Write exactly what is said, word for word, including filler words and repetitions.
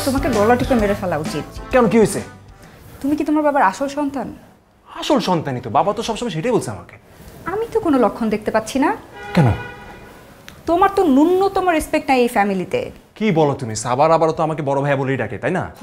তোমাকে গলা টিপে মেরে ফেলা উচিত। কেন, কি হয়েছে? তুমি কি তোমার বাবার আসল সন্তান? আসল সন্তানই তো, বাবা তো সবসময় সেটাই বলছে আমাকে। আমি তো কোনো লক্ষণ দেখতে পাচ্ছি না। কেন? তোমার তো ন্যূনতম রেসপেক্ট নাই এই ফ্যামিলিতে। কি বলো তুমি? সাবার আবারও তো আমাকে বড় ভাইয়া বলেই ডাকে, তাই না?